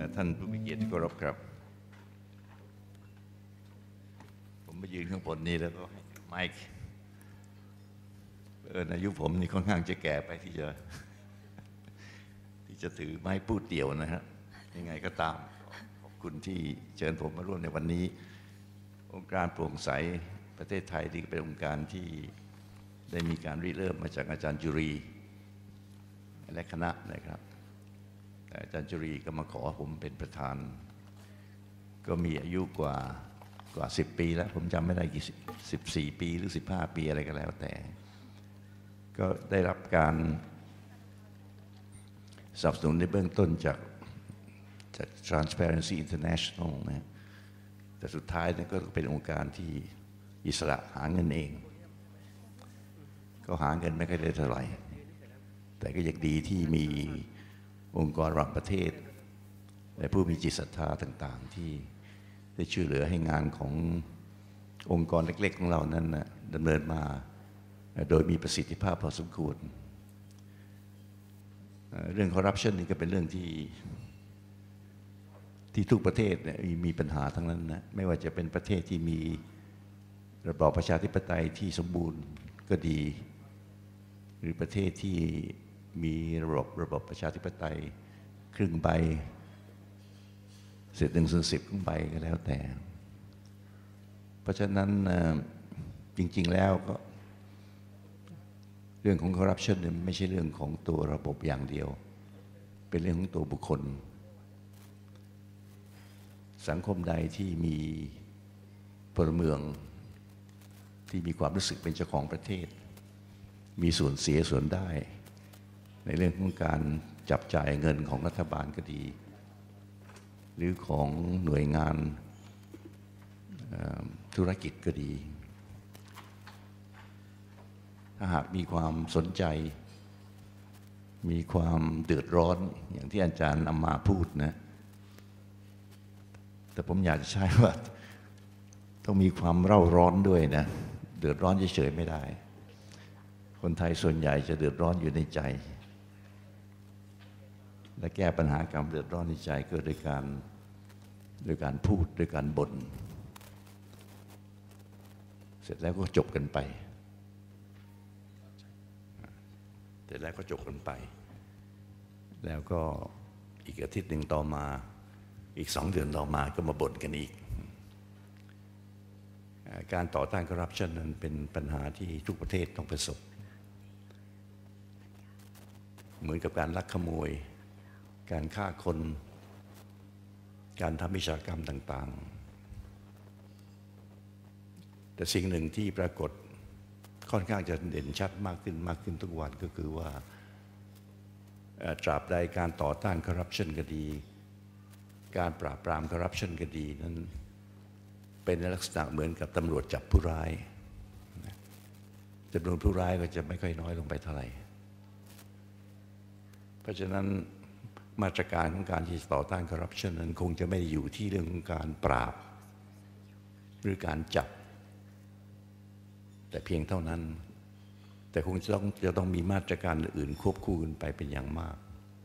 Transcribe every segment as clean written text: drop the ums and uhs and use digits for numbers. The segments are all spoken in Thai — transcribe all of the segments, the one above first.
ท่านผู้มีเกียรติที่เคารพครับผมมายืนข้างบนนี้แล้วก็ไมค์อายุผมนี่ค่อนข้างจะแก่ไปที่จะถือไม้พูดเดี่ยวนะฮะยังไงก็ตามขอบคุณที่เชิญผมมาร่วมในวันนี้องค์การโปร่งใสประเทศไทยที่เป็นองค์การที่ได้มีการริเริ่มมาจากอาจารย์จุรีและคณะนะครับแต่อาจารย์จุรีก็มาขอผมเป็นประธานก็มีอายุกว่า10 ปีแล้วผมจำไม่ได้กี่14 ปีหรือ15 ปีอะไรก็แล้วแต่ก็ได้รับการสนับสนุนในเบื้องต้นจาก Transparency International นะแต่สุดท้ายนั้นก็เป็นองค์การที่อิสระหาเงินเองก็หาเงินไม่ค่อยได้เท่าไหร่แต่ก็ยังดีที่มีองค์กรระหว่างประเทศและผู้มีจิตศรัทธาต่างๆที่ได้ช่วยเหลือให้งานขององค์กรเล็กๆของเรานั้นนะดำเนินมาโดยมีประสิทธิภาพพอสมควรเรื่องคอร์รัปชันนี่ก็เป็นเรื่องที่ทุกประเทศมีปัญหาทั้งนั้นนะไม่ว่าจะเป็นประเทศที่มีระบอบประชาธิปไตยที่สมบูรณ์ก็ดีหรือประเทศที่มีระบบประชาธิปไตยครึ่งใบเศษ1/10ของใบก็แล้วแต่เพราะฉะนั้นจริงๆแล้วก็เรื่องของคอร์รัปชันไม่ใช่เรื่องของตัวระบบอย่างเดียวเป็นเรื่องของตัวบุคคลสังคมใดที่มีพลเมืองที่มีความรู้สึกเป็นเจ้าของประเทศมีส่วนเสียส่วนได้ในเรื่องของการจับจ่ายเงินของรัฐบาลก็ดีหรือของหน่วยงานธุรกิจก็ดีถ้าหากมีความสนใจมีความเดือดร้อนอย่างที่อาจารย์อำมาพูดนะแต่ผมอยากจะใช้ว่าต้องมีความเร่าร้อนด้วยนะเดือดร้อนเฉยๆไม่ได้คนไทยส่วนใหญ่จะเดือดร้อนอยู่ในใจและแก้ปัญหาความเดือดร้อนในใจก็โดยการพูดด้วยการบ่นเสร็จแล้วก็จบกันไปแล้วก็อีกอาทิตย์หนึ่งต่อมาอีก2 เดือนต่อมาก็มาบ่นกันอีกการต่อต้านคอร์รัปชันนั้นเป็นปัญหาที่ทุกประเทศต้องประสบเหมือนกับการลักขโมยการฆ่าคนการทำวิชากรรมต่างๆแต่สิ่งหนึ่งที่ปรากฏค่อนข้างจะเด่นชัดมากขึ้นทุกวันก็คือว่าตราบใดการต่อต้านคอร์รัปชันก็ดีการปราบปรามคอร์รัปชันก็ดีนั้นเป็นลักษณะเหมือนกับตำรวจจับผู้ร้ายจำนวนผู้ร้ายก็จะไม่ค่อยน้อยลงไปเท่าไหร่เพราะฉะนั้นมาตรการของการที่จะต่อต้านคอร์รัปชันนั้นคงจะไม่อยู่ที่เรื่องของการปราบหรือการจับแต่เพียงเท่านั้นแต่คงจะต้องมีมาตรการอื่นควบคู่กันไปเป็นอย่างมาก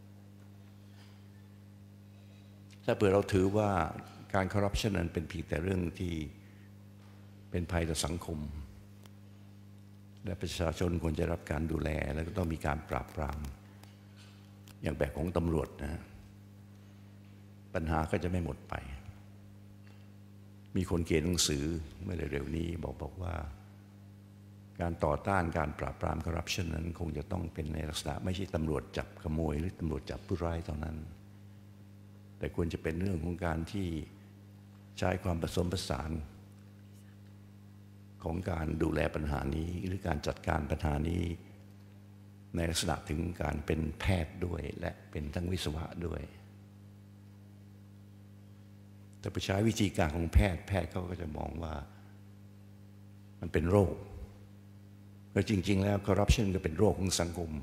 ถ้าเผื่อเราถือว่าการคอร์รัปชันนั้นเป็นเพียงแต่เรื่องที่เป็นภัยต่อสังคมและประชาชนควรจะรับการดูแลแล้วก็ต้องมีการปราบปรามอย่างแบบของตำรวจนะปัญหาก็จะไม่หมดไปมีคนเขียนหนังสือเมื่อเร็วๆนี้บอกว่าการต่อต้านการปราบปรามคอร์รัปชันนั้นคงจะต้องเป็นในลักษณะไม่ใช่ตำรวจจับขโมยหรือตำรวจจับผู้ร้ายเท่านั้นแต่ควรจะเป็นเรื่องของการที่ใช้ความผสมผสานของการดูแลปัญหานี้หรือการจัดการปัญหานี้ในลักษณะถึงการเป็นแพทย์ด้วยและเป็นทั้งวิศวะด้วยแต่ไปใช้วิธีการของแพทย์เขาก็จะมองว่ามันเป็นโรคแต่จริงๆแล้วคอร์รัปชันก็เป็นโรคของสังคม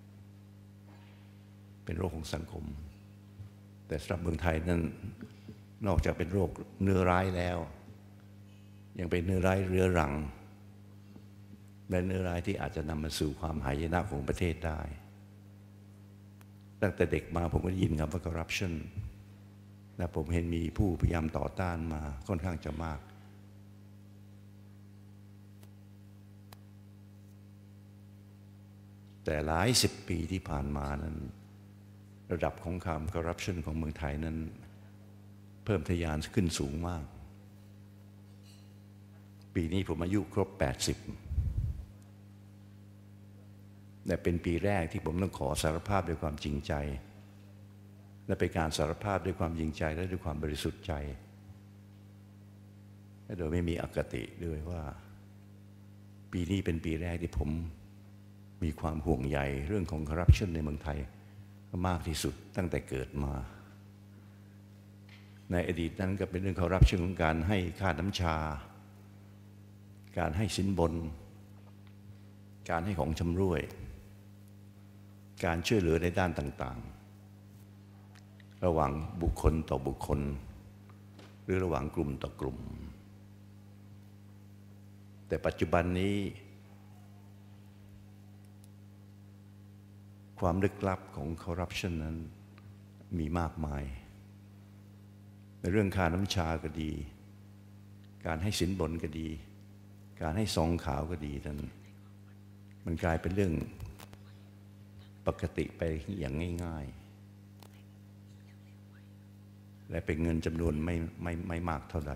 เป็นโรคของสังคมแต่สำหรับเมืองไทยนั้นนอกจากเป็นโรคเนื้อร้ายแล้วยังเป็นเนื้อร้ายเรื้อรังและเนื้อร้ายที่อาจจะนำมาสู่ความหายนะของประเทศได้ตั้งแต่เด็กมาผมก็ได้ยินคำว่า corruption และผมเห็นมีผู้พยายามต่อต้านมาค่อนข้างจะมากแต่หลายสิบปีที่ผ่านมานั้นระดับของความคอร์รัปชันของเมืองไทยนั้นเพิ่มทะยานขึ้นสูงมากปีนี้ผมอายุครบ80และเป็นปีแรกที่ผมต้องขอสารภาพด้วยความจริงใจและเป็นการสารภาพด้วยความจริงใจและด้วยความบริสุทธิ์ใจและโดยไม่มีอคติด้วยว่าปีนี้เป็นปีแรกที่ผมมีความห่วงใยเรื่องของคอร์รัปชันในเมืองไทยมากที่สุดตั้งแต่เกิดมาในอดีตนั้นก็เป็นเรื่องคอร์รัปชันของการให้ค่าน้ำชาการให้สินบนการให้ของชำร่วยการช่วยเหลือในด้านต่างๆระหว่างบุคคลต่อบุคคลหรือระหว่างกลุ่มต่อกลุ่มแต่ปัจจุบันนี้ความลึกลับของคอร์รัปชันนั้นมีมากมายในเรื่องค่าน้ำชาก็ดีการให้สินบนก็ดีการให้ซองขาวก็ดีนั้นมันกลายเป็นเรื่องปกติไปอย่างง่ายๆและเป็นเงินจำนวนไม่มากเท่าใด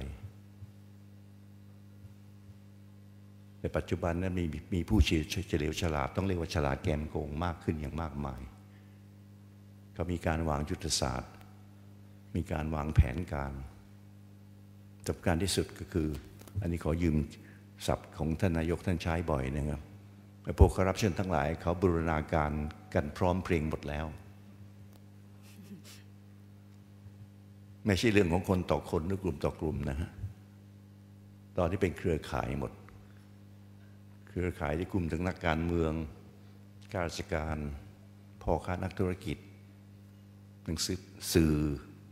ในปัจจุบันนั้นมีผู้เฉลียวฉลาดต้องเรียกว่าฉลาดแกมโกงมากขึ้นอย่างมากมายเขามีการวางยุทธศาสตร์มีการวางแผนการสำคัญที่สุดก็คืออันนี้ขอยืมศัพท์ของท่านนายกท่านใช้บ่อยนะครับพวกคอร์รัปชันทั้งหลายเขาบูรณาการกันพร้อมเพรียงหมดแล้วไม่ใช่เรื่องของคนต่อคนหรือกลุ่มต่อกลุ่มนะฮะตอนที่เป็นเครือข่ายหมดเครือข่ายที่กลุ่มถึงนักการเมืองข้าราชการพ่อค้านักธุรกิจหนังสือสื่อ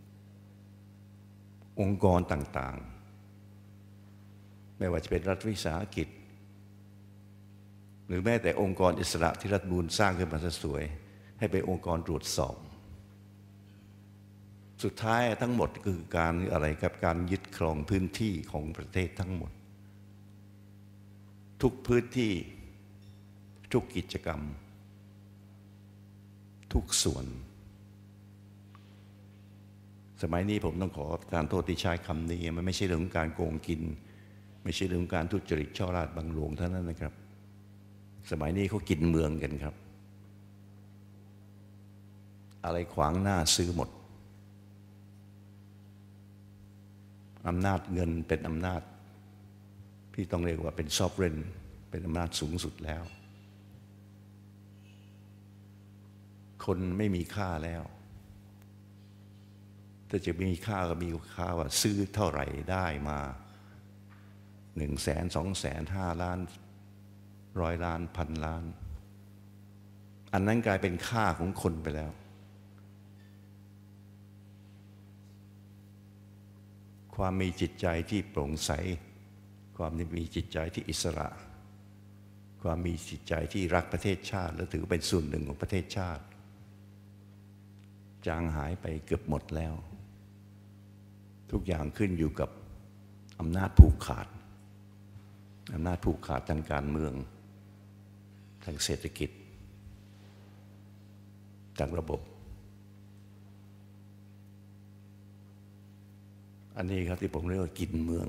องค์กรต่างๆไม่ว่าจะเป็นรัฐวิสาหกิจหรือแม้แต่องค์กรอิสระที่รัฐธรรมนูญสร้างขึ้นมาสวยให้เป็นองค์กรตรวจสอบสุดท้ายทั้งหมดคือการอะไรครับการยึดครองพื้นที่ของประเทศทั้งหมดทุกพื้นที่ทุกกิจกรรมทุกส่วนสมัยนี้ผมต้องขอประทานโทษที่ใช้คำนี้มันไม่ใช่เรื่องของการโกงกินไม่ใช่เรื่องของการทุจริตช่อราชบังหลวงเท่านั้นนะครับสมัยนี้เขากินเมืองกันครับอะไรขวางหน้าซื้อหมดอำนาจเงินเป็นอำนาจที่ต้องเรียกว่าเป็นซอฟเรนเป็นอำนาจสูงสุดแล้วคนไม่มีค่าแล้วถ้าจะมีค่าก็มีค่าว่าซื้อเท่าไหร่ได้มา100,000 200,000 5 ล้าน100 ล้าน1,000 ล้านอันนั้นกลายเป็นค่าของคนไปแล้วความมีจิตใจที่โปร่งใสความมีจิตใจที่อิสระความมีจิตใจที่รักประเทศชาติและถือเป็นส่วนหนึ่งของประเทศชาติจางหายไปเกือบหมดแล้วทุกอย่างขึ้นอยู่กับอำนาจผูกขาดอำนาจผูกขาดทางการเมืองทางเศรษฐกิจทางระบบอันนี้ครับที่ผมเรียกว่ากินเมือง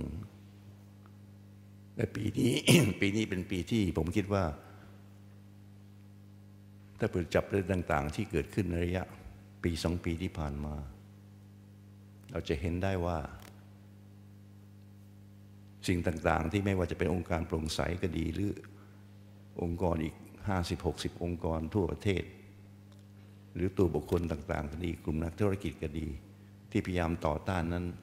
และปีนี้ ปีนี้เป็นปีที่ผมคิดว่าถ้าเปิดจับเรื่องต่างๆที่เกิดขึ้นในระยะปี2 ปีที่ผ่านมาเราจะเห็นได้ว่าสิ่งต่างๆที่ไม่ว่าจะเป็นองค์การโปร่งใสก็ดีหรือองค์กรอีก50-60 องค์กรทั่วประเทศหรือตัวบุคคลต่างๆก็ดีกลุ่มนักธุรกิจก็ดีที่พยายามต่อต้านนั้น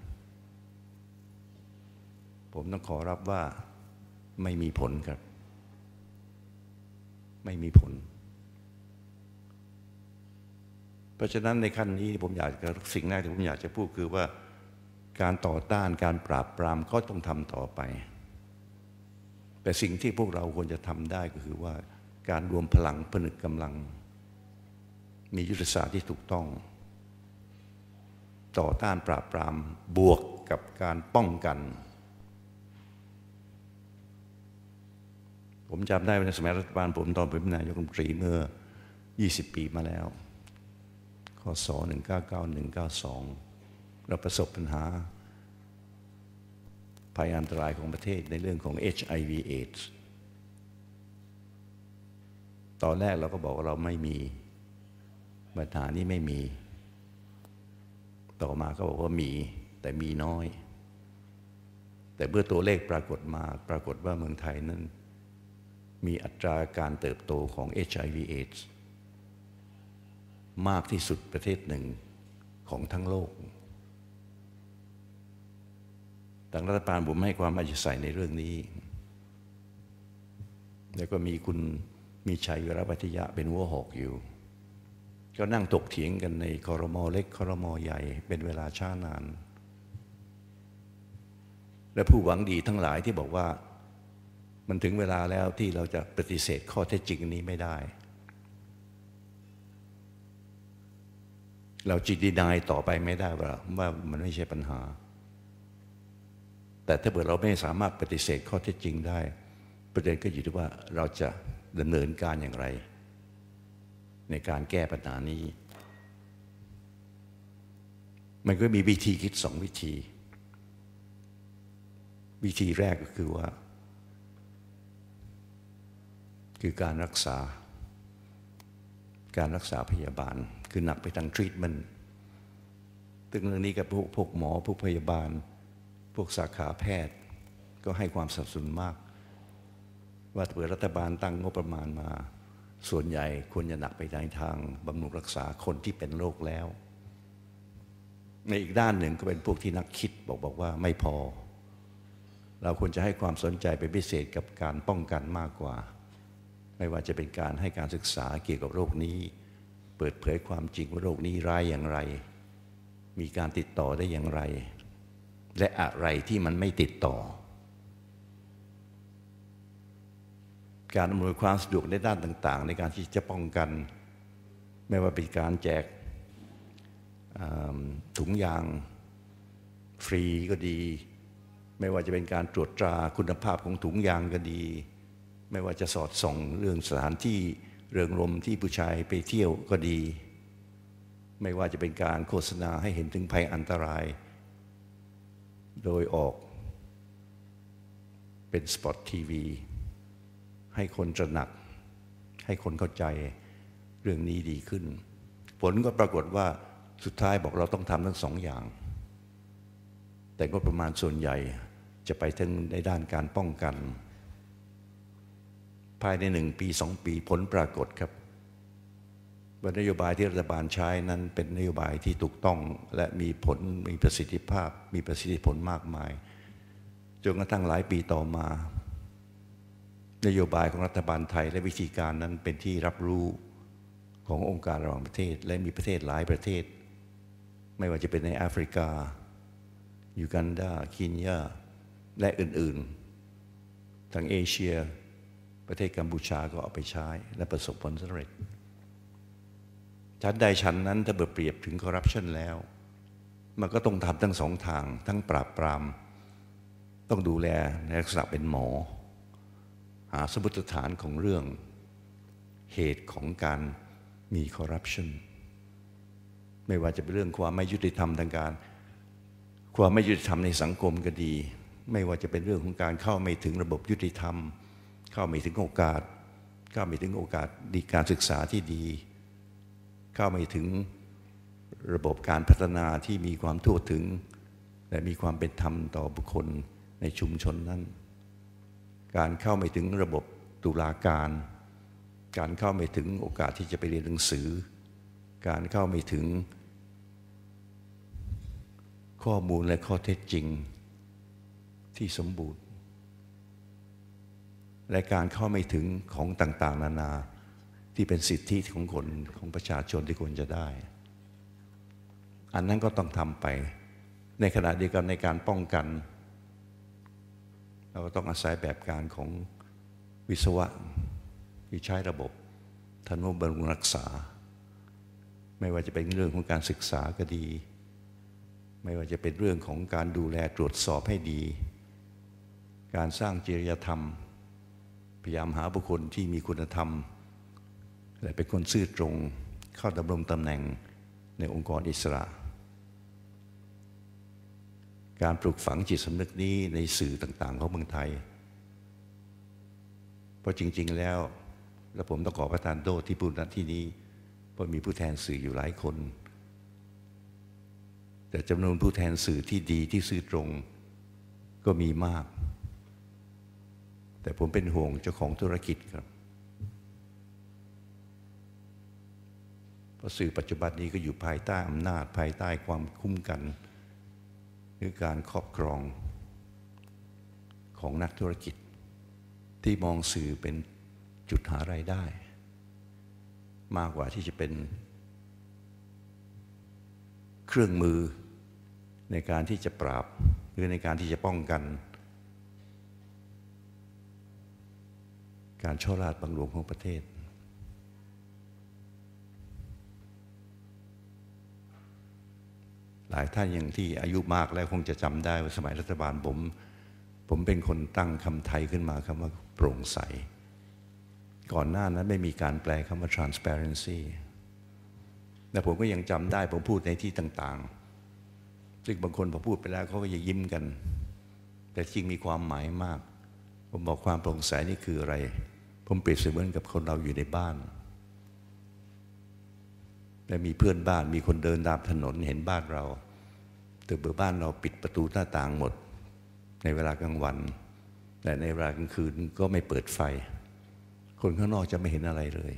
ผมต้องขอรับว่าไม่มีผลครับไม่มีผลเพราะฉะนั้นในขั้นนี้ผมอยากจะสิ่งแรกที่ผมอยากจะพูดคือว่าการต่อต้านการปราบปรามก็ต้องทำต่อไปแต่สิ่งที่พวกเราควรจะทำได้ก็คือว่าการรวมพลังผนึกกำลังมียุทธศาสตร์ที่ถูกต้องต่อต้านปราบปรามบวกกับการป้องกันผมจำได้ในสมัยรัฐบาลผมตอนเป็นนายกรัฐมนตรีเมื่อ20 ปีมาแล้วคศ1991-92เราประสบปัญหาภัยอันตรายของประเทศในเรื่องของ HIV AIDS ตอนแรกเราก็บอกว่าเราไม่มีปัญหานี้ไม่มีต่อมาก็บอกว่ามีแต่มีน้อยแต่เมื่อตัวเลขปรากฏว่าเมืองไทยนั้นมีอัตราการเติบโตของ HIV AIDS มากที่สุดประเทศหนึ่งของทั้งโลกทางรัฐบาลผมให้ความมั่นใจในเรื่องนี้แล้วก็มีคุณมีชัย วรปัทยะเป็นหัวหอกอยู่ก็นั่งถกเถียงกันในครม.เล็กครม.ใหญ่เป็นเวลาช้านานและผู้หวังดีทั้งหลายที่บอกว่ามันถึงเวลาแล้วที่เราจะปฏิเสธข้อเท็จจริงนี้ไม่ได้เราจะดีนายต่อไปไม่ได้ว่ามันไม่ใช่ปัญหาแต่ถ้าเกิดเราไม่สามารถปฏิเสธข้อเท็จจริงได้ประเด็นก็อยู่ที่ว่าเราจะดำเนินการอย่างไรในการแก้ปัญหานี้มันก็มีวิธีคิด2 วิธีวิธีแรกก็คือว่าคือการรักษาพยาบาลคือหนักไปทางทรีทเมนต์ซึ่งเรื่องนี้กับพวกหมอพวกพยาบาลพวกสาขาแพทย์ก็ให้ความสนับสนุนมากว่าถ้ารัฐบาลตั้งงบประมาณมาส่วนใหญ่ควรจะหนักไปในทางบำรุงรักษาคนที่เป็นโรคแล้วในอีกด้านหนึ่งก็เป็นพวกที่นักคิดบอกว่าไม่พอเราควรจะให้ความสนใจเป็นพิเศษกับการป้องกันมากกว่าไม่ว่าจะเป็นการให้การศึกษาเกี่ยวกับโรคนี้เปิดเผยความจริงว่าโรคนี้ร้ายอย่างไรมีการติดต่อได้อย่างไรและอะไรที่มันไม่ติดต่อการอำนวยความสะดวกในด้านต่างๆในการที่จะป้องกันไม่ว่าเป็นการแจกถุงยางฟรีก็ดีไม่ว่าจะเป็นการตรวจตราคุณภาพของถุงยางก็ดีไม่ว่าจะสอดส่องเรื่องสถานที่เริงรมย์ที่ผู้ชายไปเที่ยวก็ดีไม่ว่าจะเป็นการโฆษณาให้เห็นถึงภัยอันตรายโดยออกเป็นสปอตทีวีให้คนตระหนักให้คนเข้าใจเรื่องนี้ดีขึ้นผลก็ปรากฏว่าสุดท้ายบอกเราต้องทำทั้ง2 อย่างแต่ก็ประมาณส่วนใหญ่จะไปทั้งในด้านการป้องกันภายใน1 ปี 2 ปีผลปรากฏครับว่านโยบายที่รัฐบาลใช้นั้นเป็นนโยบายที่ถูกต้องและมีผลมีประสิทธิภาพมีประสิทธิผลมากมายจนกระทั่งหลายปีต่อมานโยบายของรัฐบาลไทยและวิธีการนั้นเป็นที่รับรู้ขององค์การระหว่างประเทศและมีประเทศหลายประเทศไม่ว่าจะเป็นในแอฟริกายูกันดาเคนยาและอื่นๆทางเอเชียประเทศกัมพูชาก็เอาไปใช้และประสบผลสำเร็จชั้นใดชั้นนั้นถ้าเปรียบถึงคอร์รัปชันแล้วมันก็ต้องทำทั้ง2 ทางทั้งปราบปรามต้องดูแลในลักษณะเป็นหมอหาสมมติฐานของเรื่องเหตุของการมีคอร์รัปชันไม่ว่าจะเป็นเรื่องความไม่ยุติธรรมทางการความไม่ยุติธรรมในสังคมก็ดีไม่ว่าจะเป็นเรื่องของการเข้าไม่ถึงระบบยุติธรรมเข้าไม่ถึงโอกาสดีการศึกษาที่ดีเข้าไม่ถึงระบบการพัฒนาที่มีความทั่วถึงและมีความเป็นธรรมต่อบุคคลในชุมชนนั้นการเข้าไม่ถึงระบบตุลาการการเข้าไม่ถึงโอกาสที่จะไปเรียนหนังสือการเข้าไม่ถึงข้อมูลและข้อเท็จจริงที่สมบูรณ์และการเข้าไม่ถึงของต่างๆนานาที่เป็นสิทธิของคนของประชาชนที่ควรจะได้อันนั้นก็ต้องทำไปในขณะเดียวกันในการป้องกันเราก็ต้องอาศัยแบบการของวิศวะที่ใช้ระบบทนุบำรุงรักษาไม่ว่าจะเป็นเรื่องของการศึกษาก็ดีไม่ว่าจะเป็นเรื่องของการดูแลตรวจสอบให้ดีการสร้างจริยธรรมพยายามหาบุคคลที่มีคุณธรรมและเป็นคนซื่อตรงเข้าดำรงตำแหน่งในองค์กรอิสระการปลูกฝังจิตสำนึกนี้ในสื่อต่างๆของเมืองไทยเพราะจริงๆแล้วและผมต้องขอประทานโทษที่พูดณที่นี้เพราะมีผู้แทนสื่ออยู่หลายคนแต่จำนวนผู้แทนสื่อที่ดีที่ซื่อตรงก็มีมากแต่ผมเป็นห่วงเจ้าของธุรกิจครับเพราะสื่อปัจจุบันนี้ก็อยู่ภายใต้อำนาจภายใต้ความคุ้มกันหรือการครอบครองของนักธุรกิจที่มองสื่อเป็นจุดหารายได้มากกว่าที่จะเป็นเครื่องมือในการที่จะปราบหรือในการที่จะป้องกันการช่อราชบังหลวงของประเทศหลายท่านอย่างที่อายุมากแล้วคงจะจำได้ว่าสมัยรัฐบาลผมเป็นคนตั้งคำไทยขึ้นมาคำว่าโปร่งใสก่อนหน้านั้นไม่มีการแปลคำว่า transparency แต่ผมก็ยังจำได้ผมพูดในที่ต่างๆซึ่งบางคนพอพูดไปแล้วเขาก็จะยิ้มกันแต่จริงมีความหมายมากผมบอกความโปร่งใสนี่คืออะไรผมเปรียบเสมือนกับคนเราอยู่ในบ้านและมีเพื่อนบ้านมีคนเดินตามถนนเห็นบ้านเราแต่บ้านเราปิดประตูหน้าต่างหมดในเวลากลางวันแต่ในเวลากลางคืนก็ไม่เปิดไฟคนข้างนอกจะไม่เห็นอะไรเลย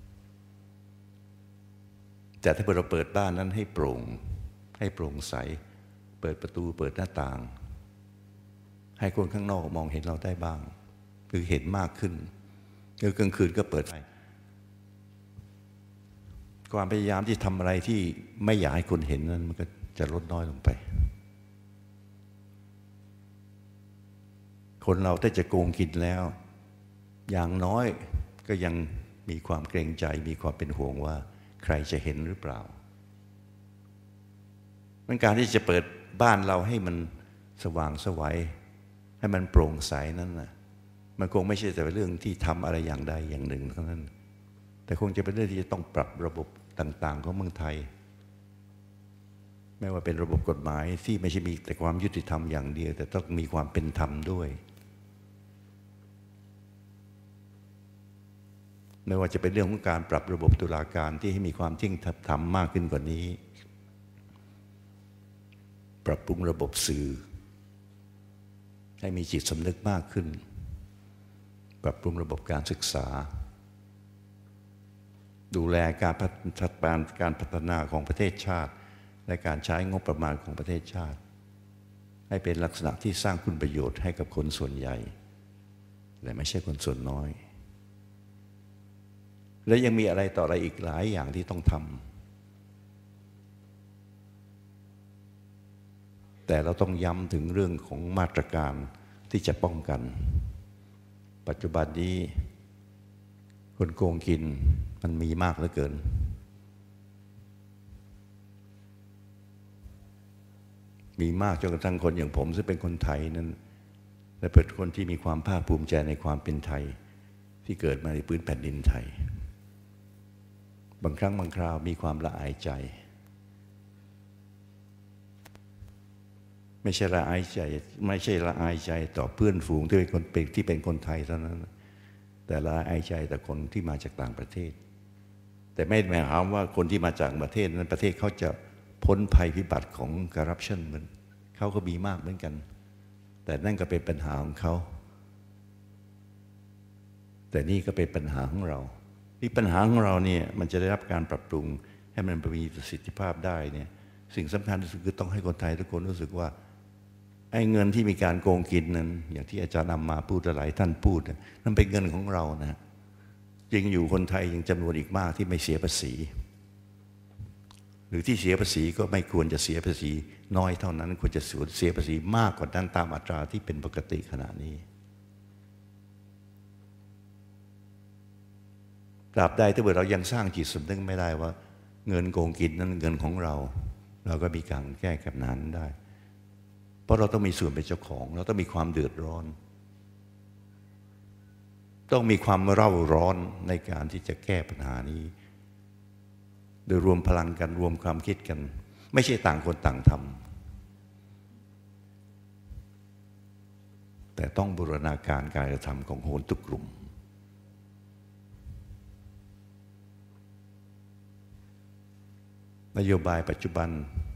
แต่ถ้าเราเปิดบ้านนั้นให้โปร่งใสเปิดประตูเปิดหน้าต่างให้คนข้างนอกมองเห็นเราได้บ้างคือเห็นมากขึ้นคือกลางคืนก็เปิดไฟความพยายามที่ทำอะไรที่ไม่อยากให้คนเห็นนั้นมันก็จะลดน้อยลงไปคนเราถ้าจะโกงกินแล้วอย่างน้อยก็ยังมีความเกรงใจมีความเป็นห่วงว่าใครจะเห็นหรือเปล่ามันการที่จะเปิดบ้านเราให้มันสว่างไสวให้มันโปร่งใสนั่นน่ะมันคงไม่ใช่แต่เรื่องที่ทำอะไรอย่างใดอย่างหนึ่งเท่านั้นแต่คงจะเป็นเรื่องที่จะต้องปรับระบบต่างๆของเมืองไทยไม่ว่าเป็นระบบกฎหมายที่ไม่ใช่มีแต่ความยุติธรรมอย่างเดียวแต่ต้องมีความเป็นธรรมด้วยไม่ว่าจะเป็นเรื่องของการปรับระบบตุลาการที่ให้มีความเที่ยงธรรมมากขึ้นกว่านี้ปรับปรุงระบบสื่อให้มีจิตสำนึกมากขึ้นปรับปรุงระบบการศึกษาดูแลการพัฒนาของประเทศชาติและการใช้งบประมาณของประเทศชาติให้เป็นลักษณะที่สร้างคุณประโยชน์ให้กับคนส่วนใหญ่และไม่ใช่คนส่วนน้อยและยังมีอะไรต่ออะไรอีกหลายอย่างที่ต้องทำแต่เราต้องย้ำถึงเรื่องของมาตรการที่จะป้องกันปัจจุบันนี้คนโกงกินมันมีมากเหลือเกินมีมากจนกระทั่งคนอย่างผมซึ่งเป็นคนไทยนั้นและเป็นคนที่มีความภาคภูมิใจในความเป็นไทยที่เกิดมาในพื้นแผ่นดินไทยบางครั้งบางคราวมีความละอายใจไม่ใช่ละอายใจต่อเพื่อนฝูงที่เป็นคนไทยเท่านั้นแต่ละอายใจต่อคนที่มาจากต่างประเทศแต่ไม่หมายความว่าคนที่มาจากประเทศนั้นประเทศเขาจะพ้นภัยพิบัติของคอร์รัปชันเหมือนเขาก็มีมากเหมือนกันแต่นั่นก็เป็นปัญหาของเขาแต่นี่ก็เป็นปัญหาของเราที่ปัญหาของเราเนี่ยมันจะได้รับการปรับปรุงให้มันมีประสิทธิภาพได้เนี่ยสิ่งสำคัญที่สุดคือต้องให้คนไทยทุกคนรู้สึกว่าไอ้เงินที่มีการโกงกินนั้นอย่างที่อาจารย์นำมาพูดหลายท่านพูดนั่นเป็นเงินของเรานะจริงอยู่คนไทยยังจำนวนอีกมากที่ไม่เสียภาษีหรือที่เสียภาษีก็ไม่ควรจะเสียภาษีน้อยเท่านั้นควรจะเสียภาษีมากกว่านั้นตามอัตราที่เป็นปกติขณะนี้ตราบใดถ้าเรายังสร้างจิตสำนึกไม่ได้ว่าเงินโกงกินนั้นเงินของเราเราก็มีการแก้ปัญหาได้ เพราะเราต้องมีส่วนเป็นเจ้าของเราต้องมีความเดือดร้อนต้องมีความเร่าร้อนในการที่จะแก้ปัญหานี้โดยรวมพลังกันรวมความคิดกันไม่ใช่ต่างคนต่างทำแต่ต้องบูรณาการการกระทำของโหนทุกกลุ่มนโยบายปัจจุบัน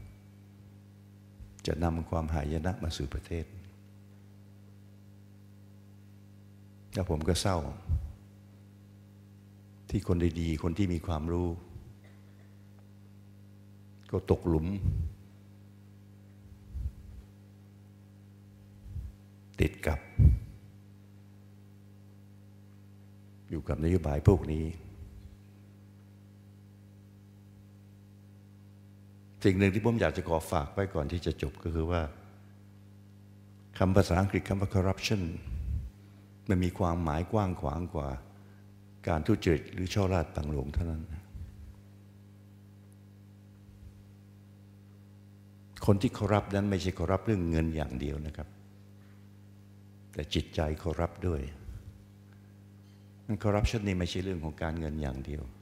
จะนำความหายนะมาสู่ประเทศแล้วผมก็เศร้าที่คนดีๆคนที่มีความรู้ก็ตกหลุมติดกับอยู่กับนโยบายพวกนี้สิ่งหนึ่งที่ผมอยากจะขอฝากไว้ก่อนที่จะจบก็คือว่าคำภาษาอังกฤษคำว่า corruption มันมีความหมายกว้างขวางกว่าการทุจริตหรือช่อราชบังหลวงเท่านั้นคนที่คอร์รัปนั้นไม่ใช่คอร์รัปเรื่องเงินอย่างเดียวนะครับแต่จิตใจคอร์รัปด้วยนั่นคอร์รัปชันนี่ไม่ใช่เรื่องของการเงินอย่างเดียว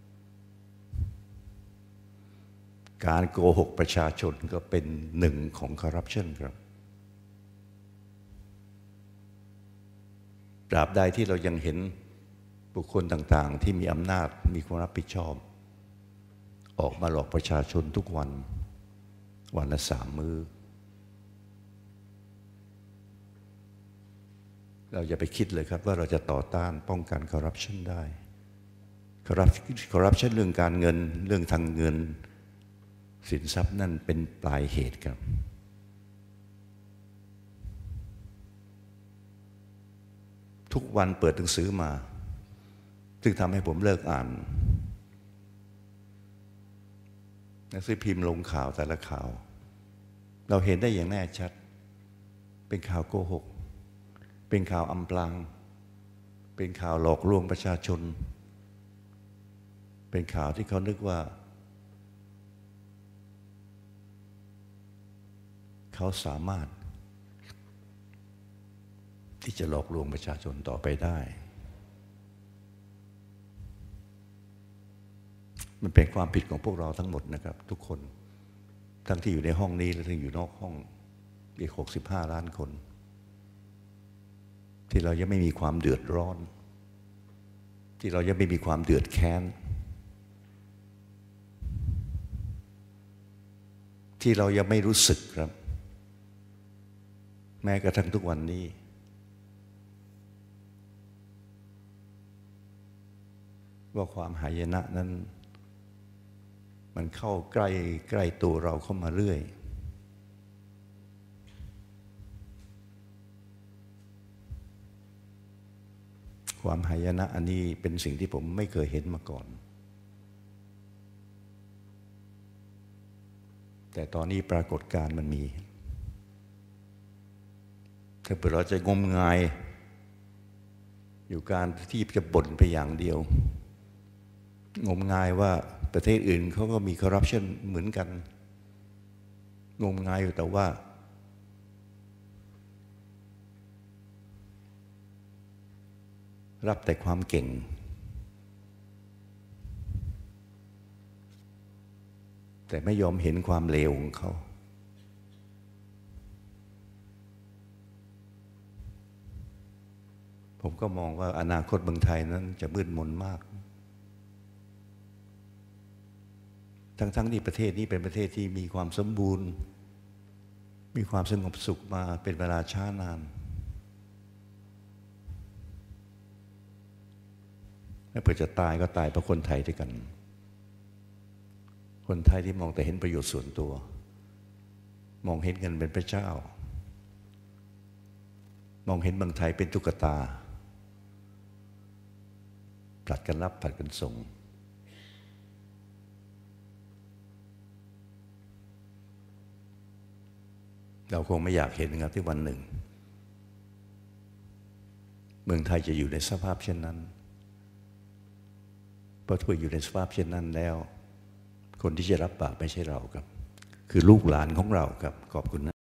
การโกหกประชาชนก็เป็นหนึ่งของคอร์รัปชันครับตราบใดที่เรายังเห็นบุคคลต่างๆที่มีอำนาจมีความรับผิดชอบออกมาหลอกประชาชนทุกวันวันละ3 มื้อเราอย่าไปคิดเลยครับว่าเราจะต่อต้านป้องกันคอร์รัปชันได้คอร์รัปชันเรื่องการเงินเรื่องทางเงินสินทรัพย์นั่นเป็นปลายเหตุครับทุกวันเปิดหนังสือมาซึ่งทำให้ผมเลิกอ่านหนังสือพิมพ์ลงข่าวแต่ละข่าวเราเห็นได้อย่างแน่ชัดเป็นข่าวโกหกเป็นข่าวอำพรางเป็นข่าวหลอกลวงประชาชนเป็นข่าวที่เขานึกว่าเขาสามารถที่จะหลอกลวงประชาชนต่อไปได้มันเป็นความผิดของพวกเราทั้งหมดนะครับทุกคนทั้งที่อยู่ในห้องนี้และทั้งอยู่นอกห้องอีก65 ล้านคนที่เรายังไม่มีความเดือดร้อนที่เรายังไม่มีความเดือดแค้นที่เรายังไม่รู้สึกครับแม้กระทั่งทุกวันนี้ว่าความหายนะนั้นมันเข้าใกล้ตัวเราเข้ามาเรื่อยความหายนะอันนี้เป็นสิ่งที่ผมไม่เคยเห็นมาก่อนแต่ตอนนี้ปรากฏการณ์มันมีถ้าเกิดเราจะงมงายอยู่การที่จะบ่นไปอย่างเดียวงมงายว่าประเทศอื่นเขาก็มีคอร์รัปชันเหมือนกันงมงายอยู่แต่ว่ารับแต่ความเก่งแต่ไม่ยอมเห็นความเลวของเขาผมก็มองว่าอนาคตเมืองไทยนั้นจะมืดมนมากทั้งที่ประเทศนี้เป็นประเทศที่มีความสมบูรณ์มีความสงบสุขมาเป็นเวลาช้านานและเผื่อจะตายก็ตายเพราะคนไทยด้วยกันคนไทยที่มองแต่เห็นประโยชน์ส่วนตัวมองเห็นเงินเป็นพระเจ้ามองเห็นเมืองไทยเป็นตุ๊กตาผลัดกันรับผลัดกันส่งเราคงไม่อยากเห็นนะครับที่วันหนึ่งเมืองไทยจะอยู่ในสภาพเช่นนั้นเพราะถ้าอยู่ในสภาพเช่นนั้นแล้วคนที่จะรับบาปไม่ใช่เราครับคือลูกหลานของเราครับขอบคุณนะ